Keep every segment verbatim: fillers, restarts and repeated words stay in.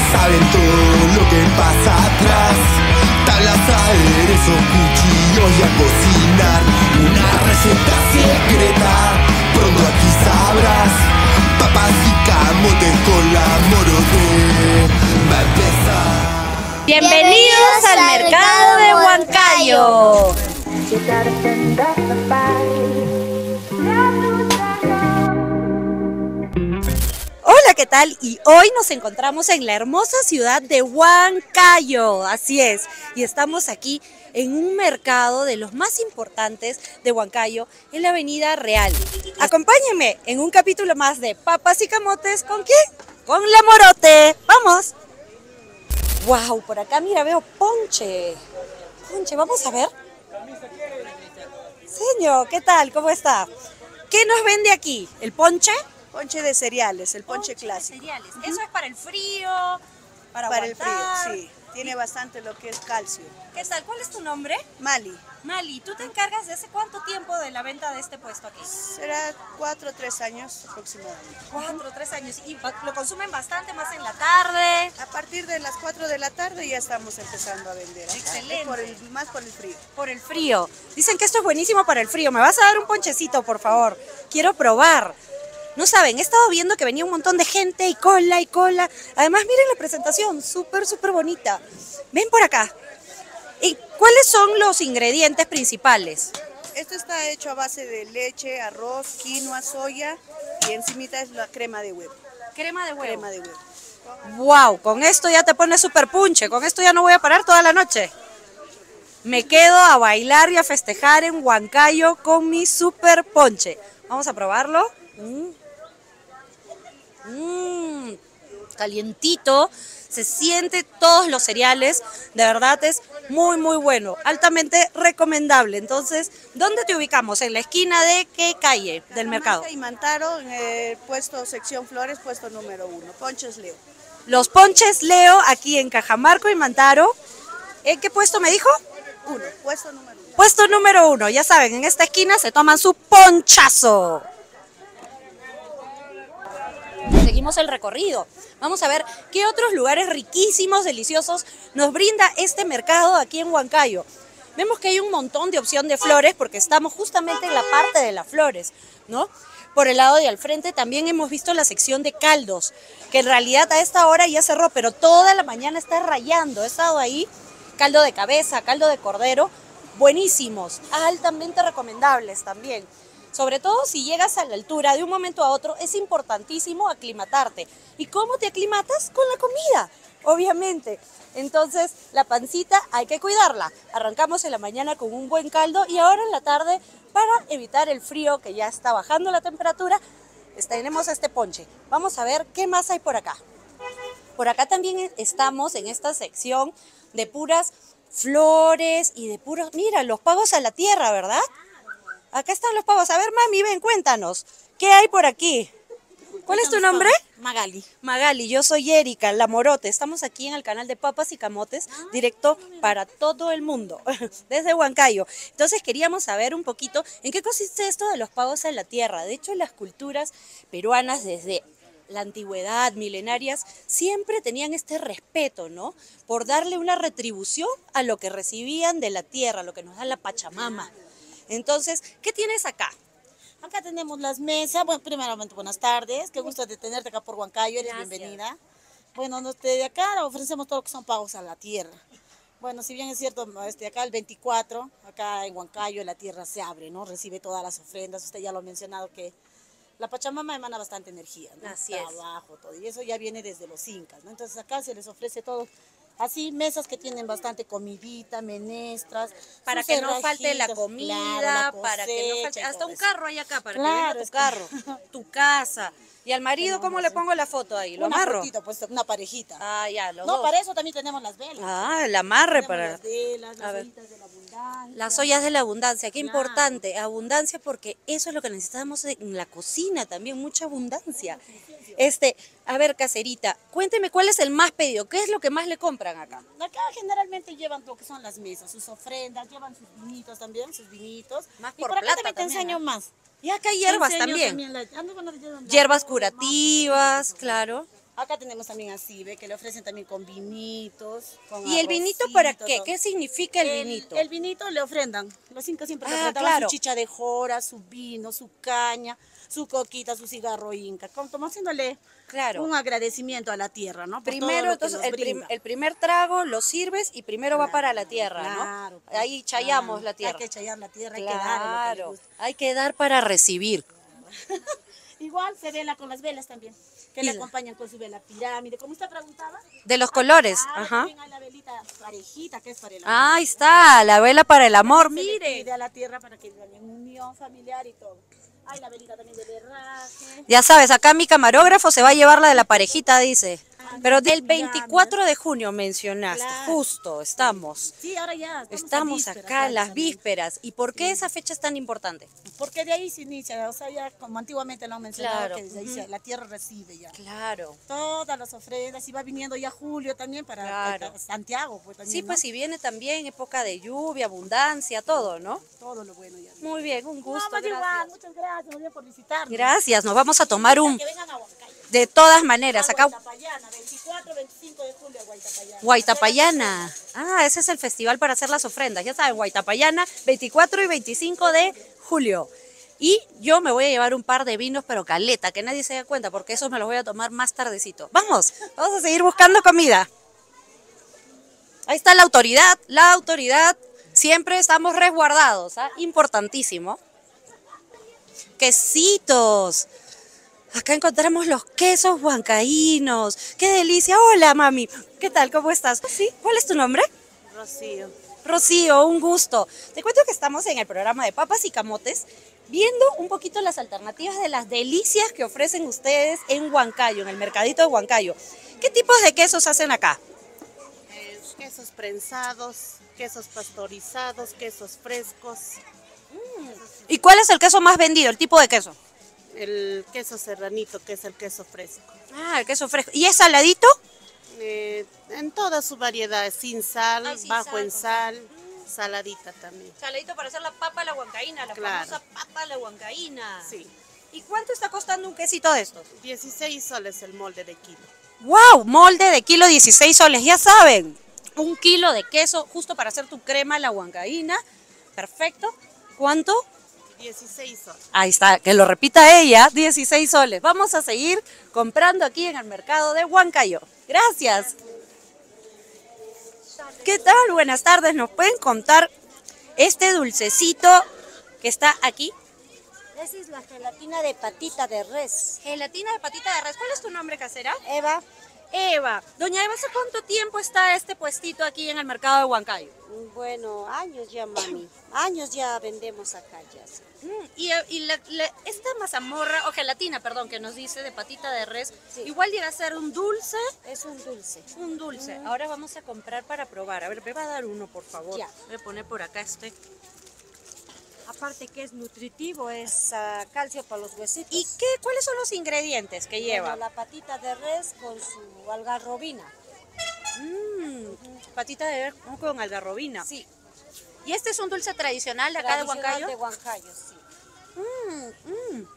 saben todo lo que pasa atrás. Tablas, aderezos, cuchillos y a cocinar. Una receta secreta, pronto aquí sabrás. Papas y camotes con la morote. Va a empezar. Bienvenidos al mercado de Huancayo. Hola, ¿qué tal? Y hoy nos encontramos en la hermosa ciudad de Huancayo, así es, y estamos aquí en un mercado de los más importantes de Huancayo, en la Avenida Real. Acompáñenme en un capítulo más de Papas y Camotes, ¿con quién? Con la Morote, ¡vamos! ¡Wow! Por acá, mira, veo ponche, ponche, vamos a ver. Señor, ¿qué tal? ¿Cómo está? ¿Qué nos vende aquí? ¿El ponche? Ponche de cereales, el ponche, Ponche clásico. de cereales. Eso es para el frío, para, Para el aguantar. frío, sí. Tiene bastante lo que es calcio. ¿Qué tal? ¿Cuál es tu nombre? Mali, Mali, ¿tú te encargas de hace cuánto tiempo de la venta de este puesto aquí? será cuatro o tres años aproximadamente. Cuatro, tres años. ¿Y lo consumen bastante más en la tarde? A partir de las cuatro de la tarde ya estamos empezando a vender. acá, Excelente. Por el, más por el frío. Por el frío. Dicen que esto es buenísimo para el frío. ¿Me vas a dar un ponchecito, por favor? Quiero probar. No saben, he estado viendo que venía un montón de gente y cola y cola. Además, miren la presentación, súper, súper bonita. Ven por acá. ¿Y cuáles son los ingredientes principales? Esto está hecho a base de leche, arroz, quinoa, soya y encimita es la crema de huevo. Crema de huevo. Crema de huevo. Wow, con esto ya te pones súper punche. Con esto ya no voy a parar toda la noche. Me quedo a bailar y a festejar en Huancayo con mi súper ponche. Vamos a probarlo. Mm. Mmm, calientito, se siente todos los cereales, de verdad es muy muy bueno, altamente recomendable. Entonces, ¿dónde te ubicamos? ¿En la esquina de qué calle del mercado? Y Mantaro, en el puesto sección Flores, puesto número uno, Ponches Leo. Los ponches Leo, aquí en Cajamarco y Mantaro. ¿En qué puesto me dijo? Uno, puesto número uno. Puesto número uno, ya saben, en esta esquina se toman su ponchazo. Seguimos el recorrido. Vamos a ver qué otros lugares riquísimos, deliciosos nos brinda este mercado aquí en Huancayo. Vemos que hay un montón de opción de flores porque estamos justamente en la parte de las flores, ¿no? Por el lado de al frente también hemos visto la sección de caldos, que en realidad a esta hora ya cerró, pero toda la mañana está rayando. He estado ahí, caldo de cabeza, caldo de cordero, buenísimos, altamente recomendables también. Sobre todo si llegas a la altura de un momento a otro, es importantísimo aclimatarte. ¿Y cómo te aclimatas? Con la comida, obviamente. Entonces, la pancita hay que cuidarla. Arrancamos en la mañana con un buen caldo y ahora en la tarde, para evitar el frío, que ya está bajando la temperatura, tenemos este ponche. Vamos a ver qué más hay por acá. Por acá también estamos en esta sección de puras flores y de puros... Mira, los pavos a la tierra, ¿verdad? Acá están los pavos. A ver, mami, ven, cuéntanos. ¿Qué hay por aquí? ¿Cuál es tu nombre? Magali. Magali, yo soy Erika, la Morote. Estamos aquí en el canal de Papas y Camotes, directo para todo el mundo, desde Huancayo. Entonces queríamos saber un poquito en qué consiste esto de los pavos en la tierra. De hecho, las culturas peruanas desde la antigüedad, milenarias, siempre tenían este respeto, ¿no? Por darle una retribución a lo que recibían de la tierra, lo que nos da la Pachamama. Entonces, ¿qué tienes acá? Acá tenemos las mesas. Bueno, primeramente, buenas tardes. Qué gusto de tenerte acá por Huancayo. Eres Gracias. bienvenida. Bueno, nos- de acá ofrecemos todo lo que son pagos a la tierra. Bueno, si bien es cierto, este, acá el veinticuatro, acá en Huancayo, la tierra se abre, ¿no? Recibe todas las ofrendas. Usted ya lo ha mencionado que la Pachamama emana bastante energía, ¿no? Así es. Trabajo, todo. Y eso ya viene desde los incas, ¿no? Entonces acá se les ofrece todo. Así, mesas que tienen bastante comidita, menestras. Para sus que no falte la cerrajitas, comida, claro, la para que no falte... cosecha y Hasta todo un eso. carro hay acá, para Claro, que venga tu es que- carro, tu casa. ¿Y al marido cómo le pongo la foto ahí? ¿Lo Una amarro? fotito, pues, una parejita. Ah, ya, los No, dos. para eso también tenemos las velas. Ah, el amarre Tenemos para... las velas, A las ver. velitas de la abundancia. Las ollas de la abundancia, qué Claro. importante, abundancia, porque eso es lo que necesitamos en la cocina también, mucha abundancia. Este, a ver, caserita, cuénteme cuál es el más pedido, qué es lo que más le compran acá. Acá generalmente llevan lo que son las mesas, sus ofrendas, llevan sus vinitos también, sus vinitos. Más y por por acá plata también te también, enseño ¿ah? más. Y acá hay Te hierbas enseño también, la- ando con las hierbas hierbas más- curativas, claro. Acá tenemos también así, ve que le ofrecen también con vinitos, con ¿Y el vinito para arrocito, qué? todo. ¿Qué significa el, El, vinito? el vinito le ofrendan. Los incas siempre le Ah, ofrendaban claro. su chicha de jora, su vino, su caña, su coquita, su cigarro inca, como, como haciéndole Claro. un agradecimiento a la tierra, ¿no? Por todo Primero, lo que entonces, nos el, prim- brinda. el primer trago lo sirves y primero va para la tierra, Claro, ¿no? pues, Ahí chayamos claro. la tierra. Hay que chayar la tierra, hay que dar lo que le Claro, gusta. hay que dar para recibir. Igual se vela con las velas también, que Y le la- acompañan con su vela pirámide, como usted preguntaba. De los colores, Ah, ajá. también hay la velita parejita, que es para el amor. Ahí está, la vela para el amor, Se le mire. pide a la tierra para que vivan en unión familiar y todo. Hay la velita también de herraje. Ya sabes, acá mi camarógrafo se va a llevar la de la parejita, dice. Pero del veinticuatro de junio mencionaste, Claro. justo, estamos. Sí, ahora ya. Estamos a vísperas acá en las prácticamente. vísperas. ¿Y por qué esa fecha es tan importante? Porque de ahí se inicia, o sea, ya como antiguamente lo han mencionado, Claro, que desde ahí ujú. se- la tierra recibe ya. Claro. Todas las ofrendas, y va viniendo ya julio también para, Claro. para Santiago, pues también. Sí, pues ¿no? si viene también época de lluvia, abundancia, todo, ¿no? Todo lo bueno ya. Muy bien, un gusto, No, pues igual, gracias. muchas gracias, muy bien por visitarnos. Gracias, nos vamos a tomar un... Que vengan a Huancayo. De todas maneras, A acá... Guaitapayana, veinticuatro, veinticinco de julio, Guaitapayana. Guaitapayana. Ah, ese es el festival para hacer las ofrendas. Ya saben, Guaitapayana, veinticuatro y veinticinco de julio. Y yo me voy a llevar un par de vinos, pero caleta, que nadie se dé cuenta, porque esos me los voy a tomar más tardecito. Vamos, vamos a seguir buscando comida. Ahí está la autoridad, la autoridad. Siempre estamos resguardados, ¿ah? Importantísimo. Quesitos. Acá encontramos los quesos huancaínos. ¡Qué delicia! Hola, mami. ¿Qué tal? ¿Cómo estás? ¿Sí? ¿Cuál es tu nombre? Rocío. Rocío, un gusto. Te cuento que estamos en el programa de Papas y Camotes, viendo un poquito las alternativas de las delicias que ofrecen ustedes en Huancayo, en el mercadito de Huancayo. ¿Qué tipos de quesos hacen acá? Eh, quesos prensados, quesos pastorizados, quesos frescos. ¿Y cuál es el queso más vendido, el tipo de queso? El queso serranito, que es el queso fresco. Ah, el queso fresco. ¿Y es saladito? Eh, en toda su variedad, sin sal, Ay, sin bajo sal, en con sal, saladita también. Saladito para hacer la papa a la huancaína, la Claro. famosa papa a la huancaína. Sí, ¿Y cuánto está costando un quesito de estos? dieciséis soles el molde de kilo. ¡Wow! Molde de kilo dieciséis soles, ya saben. Un kilo de queso justo para hacer tu crema a la huancaína. Perfecto. ¿Cuánto? dieciséis soles. Ahí está, que lo repita ella, dieciséis soles. Vamos a seguir comprando aquí en el mercado de Huancayo. Gracias. ¿Qué tal? Buenas tardes. ¿Nos pueden contar este dulcecito que está aquí? Esa es la gelatina de patita de res. Gelatina de patita de res. ¿Cuál es tu nombre, casera? Eva, Eva. Doña Eva, ¿hace cuánto tiempo está este puestito aquí en el mercado de Huancayo? bueno, años ya, mami. Años ya vendemos acá ya. sí. Mm, y y la- la- esta mazamorra, o gelatina, perdón, que nos dice de patita de res, Sí. igual llega a ser un dulce. Es un dulce. Un dulce. Ahora vamos a comprar para probar. A ver, me va a dar uno, por favor. Ya. Voy a poner por acá este. Aparte que es nutritivo, es ah, calcio para los huesitos. ¿Y qué? ¿Cuáles son los ingredientes que lleva? Bueno, la patita de res con su algarrobina. Mm, patita de res con algarrobina. Sí. ¿Y este es un dulce tradicional de acá de Tradicional Huancayo? de Huancayo, sí. Mm, mm.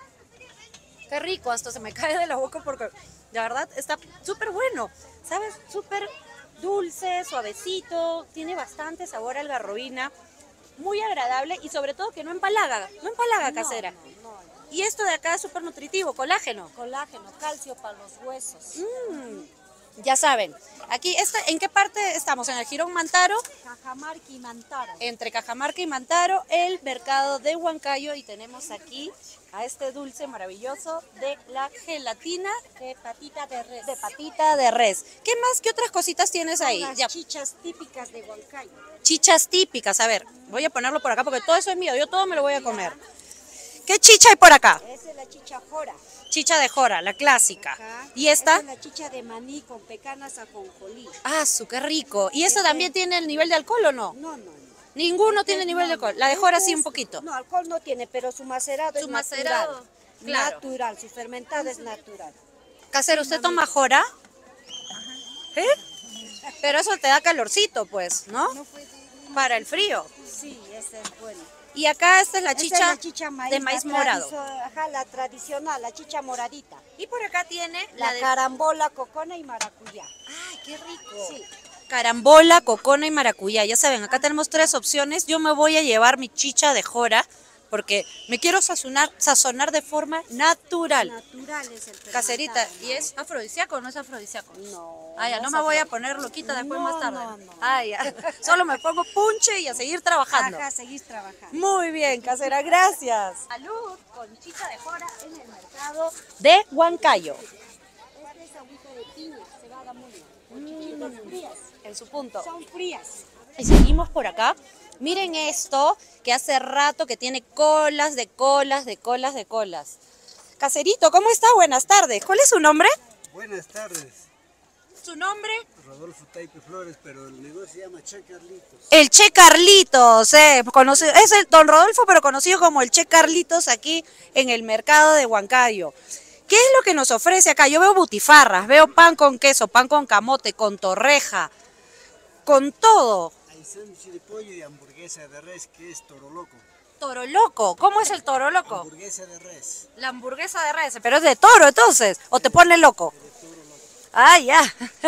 Qué rico, hasta se me cae de la boca porque de verdad está súper bueno. ¿Sabes? Súper dulce, suavecito, tiene bastante sabor a algarrobina, muy agradable y sobre todo que no empalaga, no empalaga, casera. No, no, no. Y esto de acá es súper nutritivo, colágeno. Colágeno, calcio para los huesos. Mm, ya saben, aquí, esta, ¿en qué parte estamos? En el Jirón Mantaro, Cajamarca y Mantaro. entre Cajamarca y Mantaro, el mercado de Huancayo, y tenemos aquí a este dulce maravilloso de la gelatina De patita de res. de patita de res. ¿Qué más? ¿Qué otras cositas tienes ahí? Las Ya, chichas típicas de Huancayo. chichas típicas, a ver, voy a ponerlo por acá porque todo eso es mío, yo todo me lo voy a comer. ¿Qué chicha hay por acá? Esa es la chicha jora. Chicha de jora, la clásica. Ajá. ¿Y esta? Esa es la chicha de maní con pecanas ajonjolí. Ah, su, qué rico. ¿Y esta Ese- también tiene el nivel de alcohol o no? No, no, no. Ninguno tiene Este, nivel de no, no. alcohol. La de jora Este sí es- un poquito. No, alcohol no tiene, pero su macerado Su es macerado, natural. claro. Natural, su fermentado es natural. Casero, ¿usted toma jora? ¿Eh? Pero eso te da calorcito, pues, ¿no? Para el frío. Sí, ese es bueno. Y acá esta es la Esta chicha, es la chicha maíz, de maíz la morado. tradicio- Ajá, la tradicional, la chicha moradita. Y por acá tiene La, la de... carambola, cocona y maracuyá. ¡Ay, qué rico! Sí. Carambola, cocona y maracuyá. Ya saben, acá tenemos tres opciones. Yo me voy a llevar mi chicha de jora porque me quiero sazonar, sazonar de forma natural. Natural es el fermentado, Caserita, ¿no? ¿y es afrodisíaco o no es afrodisíaco? No. Ah, ya, no es me voy a afro- poner loquita después No, más tarde. no, no. Ah, ya. Solo me pongo punche y a seguir trabajando. Ajá, seguís trabajando. Muy bien, casera, gracias. Salud con chicha de jora en el mercado de Huancayo. Esta es agüita de piña, cebada muy chiquitas, frías. En su punto. Son frías. Y seguimos por acá. Miren esto, que hace rato que tiene colas de colas, de colas, de colas. Caserito, ¿cómo está? Buenas tardes. ¿Cuál es su nombre? Buenas tardes, ¿Su nombre? Rodolfo Taipe Flores, pero el negocio se llama Che Carlitos. El Che Carlitos, eh, conocido, es el Don Rodolfo, pero conocido como el Che Carlitos aquí en el mercado de Huancayo. ¿Qué es lo que nos ofrece acá? Yo veo butifarras, veo pan con queso, pan con camote, con torreja, con todo. Hay sándwich de pollo y hamburguesa de res, que es toro loco. Toro loco, ¿cómo es el toro loco? Hamburguesa de res. La hamburguesa de res, pero es de toro entonces, o te pone loco. Ah, ya.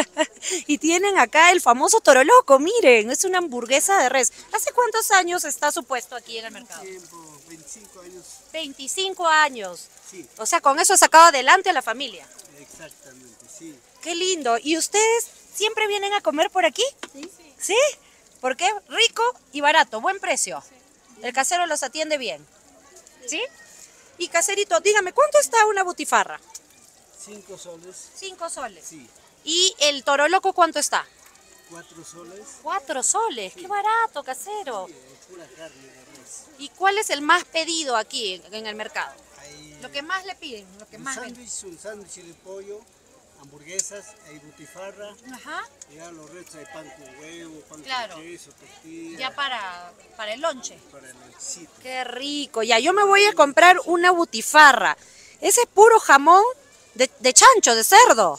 Y tienen acá el famoso toro loco, miren, es una hamburguesa de res. ¿Hace cuántos años está su puesto aquí en el mercado? Tiempo, veinticinco años. veinticinco años. Sí, O sea, con eso ha sacado adelante a la familia. exactamente, sí. Qué lindo. ¿Y ustedes siempre vienen a comer por aquí? Sí. ¿Sí? Porque es rico y barato, buen precio. El casero los atiende bien. ¿Sí? Y caserito, dígame, ¿cuánto está una butifarra? Cinco soles, Cinco soles. sí. ¿Y el toro loco cuánto está? Cuatro soles, Cuatro soles. Qué barato, casero. sí, es pura carne de res. ¿Y cuál es el más pedido aquí en- en el mercado? Hay Lo que más le piden, lo que un más venden. sándwich, un sándwich de pollo, hamburguesas, hay butifarra, Ajá. ya los restos hay pan con huevo, pan Claro. con queso, tortilla, Ya para, para el lonche. para el lonchecito. Qué rico. Ya, yo me voy a comprar una butifarra. Ese es puro jamón de, de chancho, de cerdo.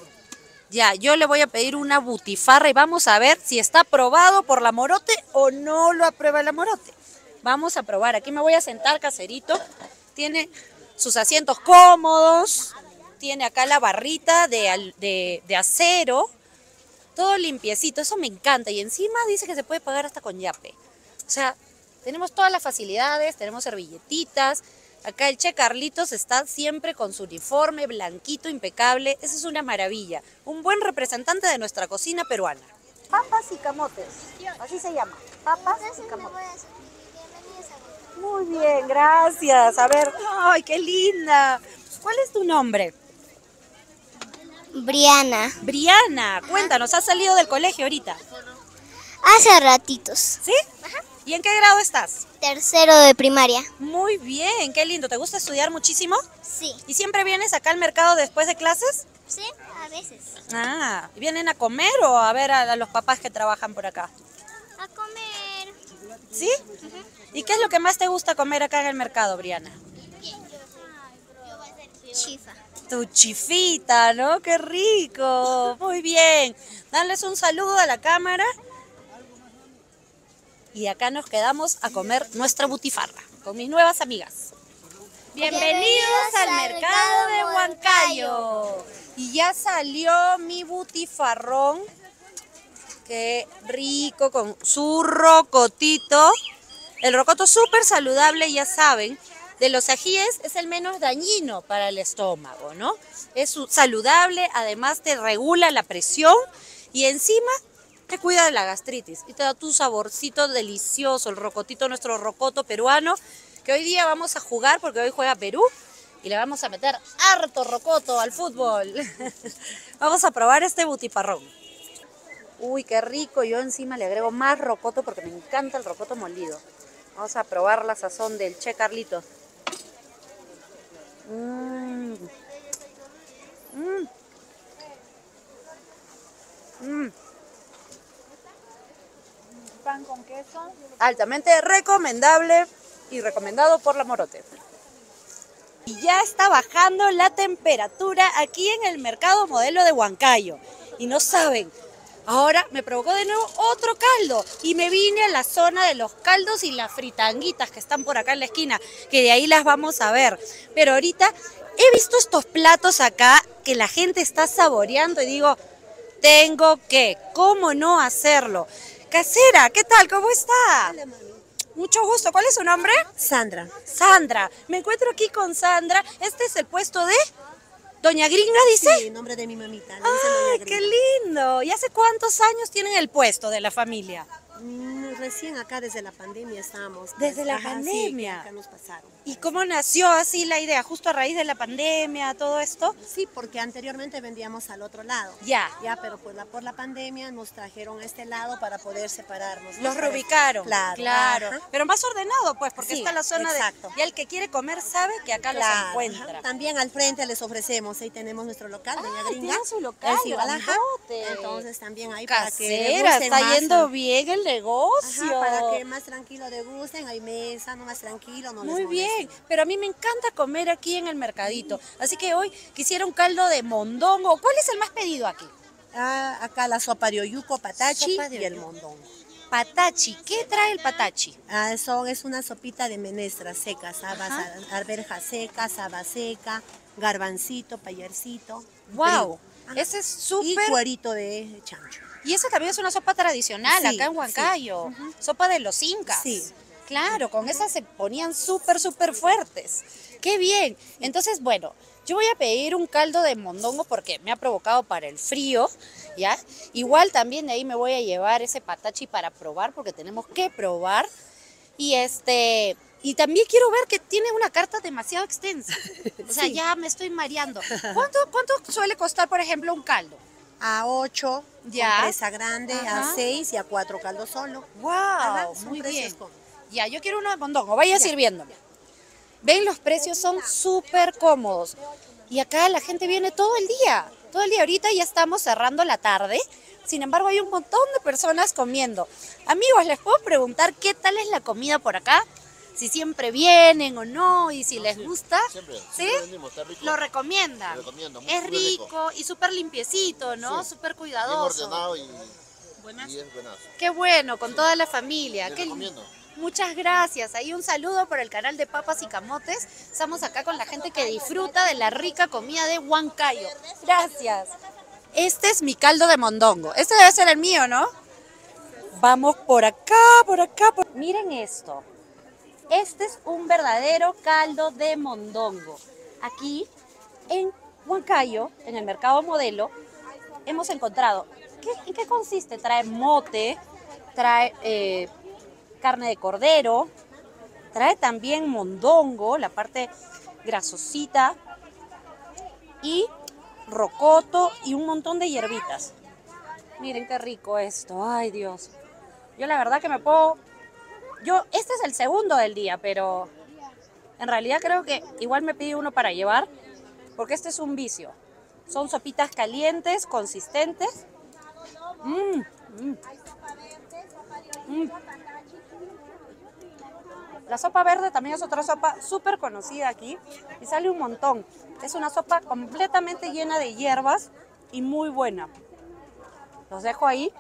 Ya, yo le voy a pedir una butifarra y vamos a ver si está aprobado por la Morote o no lo aprueba la Morote. Vamos a probar. Aquí me voy a sentar, caserito. Tiene sus asientos cómodos. Tiene acá la barrita de, al- de, de acero. Todo limpiecito. Eso me encanta. Y encima dice que se puede pagar hasta con yape. O sea, tenemos todas las facilidades. Tenemos servilletitas. Acá el Che Carlitos está siempre con su uniforme blanquito, impecable. Esa es una maravilla. Un buen representante de nuestra cocina peruana. Papas y camotes. Así se llama. Papas y camotes. Muy bien, gracias. A ver, ay, qué linda. ¿Cuál es tu nombre? Briana, Briana, cuéntanos, ¿has salido del colegio ahorita? hace ratitos, ¿Sí? ¿Y en qué grado estás? tercero de primaria. Muy bien, qué lindo. ¿Te gusta estudiar muchísimo? Sí. ¿Y siempre vienes acá al mercado después de clases? Sí, a veces. Ah, ¿vienen a comer o a ver a, a los papás que trabajan por acá? A comer. ¿Sí? ¿Y qué es lo que más te gusta comer acá en el mercado, Briana? Chifa. Tu chifita, ¿no? ¡Qué rico! Muy bien. Darles un saludo a la cámara. Y acá nos quedamos a comer nuestra butifarra con mis nuevas amigas. Bienvenidos al mercado de Huancayo. Y ya salió mi butifarrón. Qué rico con su rocotito. El rocoto súper saludable, ya saben. De los ajíes es el menos dañino para el estómago, ¿no? Es su- saludable, además te regula la presión y encima te cuida de la gastritis y te da tu saborcito delicioso, el rocotito, nuestro rocoto peruano, que hoy día vamos a jugar porque hoy juega Perú y le vamos a meter harto rocoto al fútbol. Vamos a probar este butifarrón. Uy, qué rico, yo encima le agrego más rocoto porque me encanta el rocoto molido. Vamos a probar la sazón del Che Carlitos. Mmm. Mmm. Mmm. Pan con queso. Altamente recomendable y recomendado por la Morote. Y ya está bajando la temperatura aquí en el mercado modelo de Huancayo. Y no saben, Ahora me provocó de nuevo otro caldo y me vine a la zona de los caldos y las fritanguitas que están por acá en la esquina, que de ahí las vamos a ver. Pero ahorita he visto estos platos acá que la gente está saboreando y digo, tengo que, ¿cómo no hacerlo? Casera, ¿qué tal? ¿Cómo está? Hola, mami. Mucho gusto. ¿Cuál es su nombre? Sandra. Sandra. Me encuentro aquí con Sandra. Este es el puesto de Doña Gringa, dice. Sí, nombre de mi mamita. le dicen Doña ¡Ay, Gringa. qué lindo! ¿Y hace cuántos años tienen el puesto de la familia? Mm, Recién acá desde la pandemia estamos. pues, Desde la ajá, sí, pandemia. que acá nos pasaron. ¿Y cómo nació así la idea? ¿Justo a raíz de la pandemia, todo esto? Sí, porque anteriormente vendíamos al otro lado. Ya. Ya, pero por la, por la pandemia nos trajeron a este lado para poder separarnos. ¿no? Los Para- reubicaron. Claro. Claro. ajá. Pero más ordenado, pues, porque Sí, está la zona exacto. de... Y el que quiere comer sabe que acá los Claro, encuentra. ajá. También al frente les ofrecemos, ahí tenemos nuestro local, Doña Ah, Gringa. tienen su local, Es igual, ajá. grandote. Entonces también ahí para que Casera, degusten está más, yendo ¿no? bien el negocio. Ajá, para que más tranquilo degusten, hay mesa, no más tranquilo, no les Muy bien, moleste. pero a mí me encanta comer aquí en el mercadito. Así que hoy quisiera un caldo de mondongo. ¿Cuál es el más pedido aquí? Ah, acá la sopa de oyuco, patachi Sopa de y el oyuco. mondongo. Patachi. ¿Qué trae el patachi? Ah, eso es una sopita de menestras secas, habas, Ajá. arveja seca, saba seca, garbancito, payarcito. ¡Wow! Ajá. Ese es Y súper... cuerito de chancho. Y esa también es una sopa tradicional Sí, acá en Huancayo. Sopa de los incas. Sí. Claro, con esas se ponían súper, súper fuertes. ¡Qué bien! Entonces, bueno, yo voy a pedir un caldo de mondongo porque me ha provocado para el frío, ¿ya? Igual también de ahí me voy a llevar ese patachi para probar porque tenemos que probar. Y este... Y también quiero ver que tiene una carta demasiado extensa. O sea, Sí. ya me estoy mareando. ¿Cuánto, ¿Cuánto suele costar, por ejemplo, un caldo? A ocho, Ya. con presa grande, Ajá. a seis y a cuatro caldo solo. ¡Wow! Ajá, son Muy precios bien. cómodos. Ya, yo quiero uno de mondongo. Vaya sirviéndome. Ven, los precios son súper cómodos. Y acá la gente viene todo el día. Todo el día. Ahorita ya estamos cerrando la tarde. Sin embargo, hay un montón de personas comiendo. Amigos, ¿les puedo preguntar qué tal es la comida por acá? Si siempre vienen o no y si les gusta. Siempre, ¿Sí? siempre venimos, está rico. Lo recomiendan. Lo recomiendo, muy- Es muy rico. rico y súper limpiecito, ¿no? Sí. Súper Bien cuidadoso. ordenado y, Buenas. y es buenazo. Qué bueno, con toda la familia. Le Qué recomiendo. Muchas gracias. Ahí un saludo por el canal de Papas y Camotes. Estamos acá con la gente que disfruta de la rica comida de Huancayo. Gracias. Este es mi caldo de mondongo. Este debe ser el mío, ¿no? Vamos por acá, por acá. por- Miren esto. Este es un verdadero caldo de mondongo. Aquí en Huancayo, en el mercado Modelo, hemos encontrado. ¿Qué, ¿En qué consiste? Trae mote, trae eh, carne de cordero, trae también mondongo, la parte grasosita, y rocoto y un montón de hierbitas. Miren qué rico esto, ay Dios. Yo la verdad que me puedo... Yo, este es el segundo del día, pero en realidad creo que igual me pide uno para llevar, porque este es un vicio. Son sopitas calientes, consistentes. Mm, mm. Mm. La sopa verde también es otra sopa súper conocida aquí y sale un montón. Es una sopa completamente llena de hierbas y muy buena. Los dejo ahí.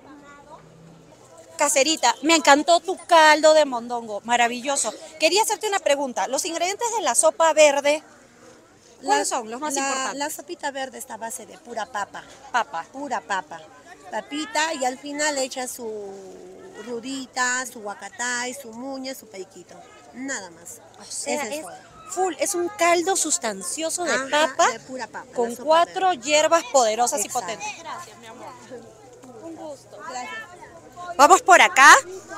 Caserita, me encantó tu caldo de mondongo, maravilloso. Quería hacerte una pregunta. Los ingredientes de la sopa verde, ¿cuáles son los más la, importantes? La sopita verde está a base de pura papa. Papa. Pura papa. Papita y al final le echa su rudita, su guacatay, su muña, su paiquito. Nada más. O sea, Ese es todo. full, es un caldo sustancioso de Ajá, papa de pura papa, con la sopa cuatro verde. hierbas poderosas Exacto. y potentes. Gracias, mi amor. Un gusto. Gracias. Vamos por acá.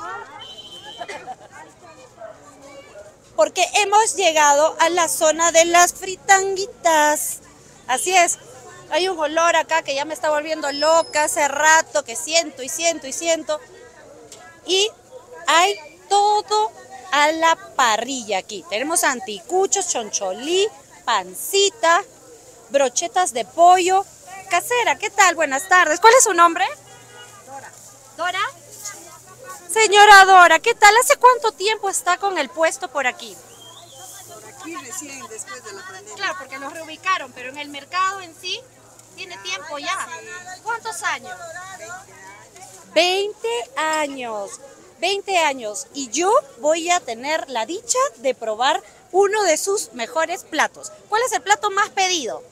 Porque hemos llegado a la zona de las fritanguitas. Así es. Hay un olor acá que ya me está volviendo loca hace rato, que siento y siento y siento. Y hay todo a la parrilla aquí. Tenemos anticuchos, choncholí, pancita, brochetas de pollo. Casera, ¿qué tal? Buenas tardes. ¿Cuál es su nombre? Dora. ¿Dora? Señora Dora, ¿qué tal? ¿Hace cuánto tiempo está con el puesto por aquí? Por aquí recién, después de la pandemia. Claro, porque los reubicaron, pero en el mercado en sí, Tiene tiempo ya. ¿Cuántos años? veinte años. veinte años. Y yo voy a tener la dicha de probar uno de sus mejores platos. ¿Cuál es el plato más pedido?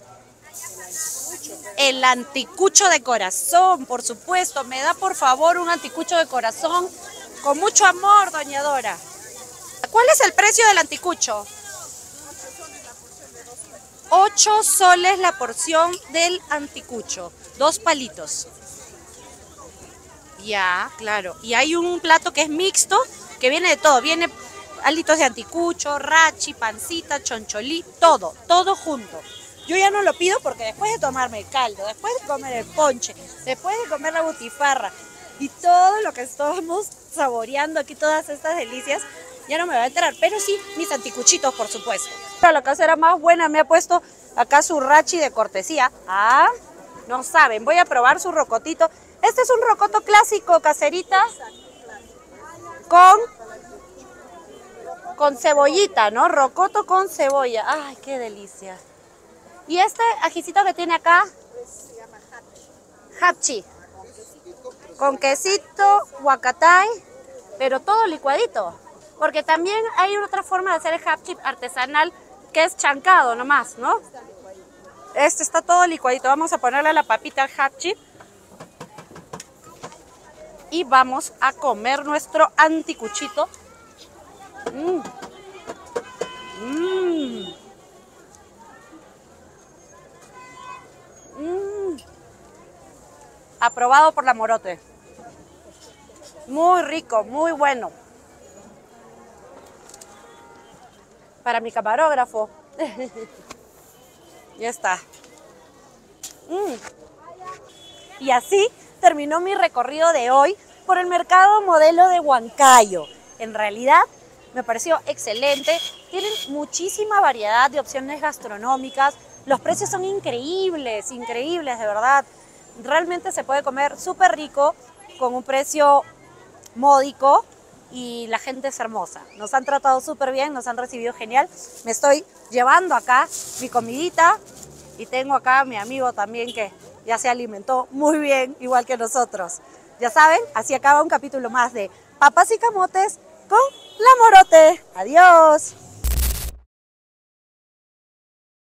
El anticucho de corazón, por supuesto. Me da por favor un anticucho de corazón con mucho amor, doña Dora. ¿Cuál es el precio del anticucho? ocho soles la porción del anticucho. Dos palitos. Ya, claro. Y hay un plato que es mixto, que viene de todo. Viene alitos de anticucho, rachi, pancita, choncholí, todo, todo junto. Yo ya no lo pido porque después de tomarme el caldo, después de comer el ponche, después de comer la butifarra y todo lo que estamos saboreando aquí, todas estas delicias, ya no me va a enterar. Pero sí, mis anticuchitos, por supuesto. Pero la casera más buena me ha puesto acá su rachi de cortesía. Ah, no saben, voy a probar su rocotito. Este es un rocoto clásico, caserita, con, con cebollita, ¿no? Rocoto con cebolla. Ay, qué delicia. Y este ajicito que tiene acá, hapchi, con quesito, huacatay, pero todo licuadito. Porque también hay otra forma de hacer el hapchi artesanal que es chancado nomás, ¿no? Este está todo licuadito. Vamos a ponerle la papita al hapchi. Y vamos a comer nuestro anticuchito. Mmm. Mmm. Mmm. Aprobado por la Morote. Muy rico, muy bueno. Para mi camarógrafo. Ya está. Mm. Y así terminó mi recorrido de hoy por el mercado modelo de Huancayo. En realidad me pareció excelente. Tienen muchísima variedad de opciones gastronómicas. Los precios son increíbles, increíbles de verdad. Realmente se puede comer súper rico con un precio módico. Y la gente es hermosa. Nos han tratado súper bien, nos han recibido genial. Me estoy llevando acá mi comidita y tengo acá a mi amigo también que ya se alimentó muy bien, igual que nosotros. Ya saben, así acaba un capítulo más de Papas y Camotes con la Morote. Adiós.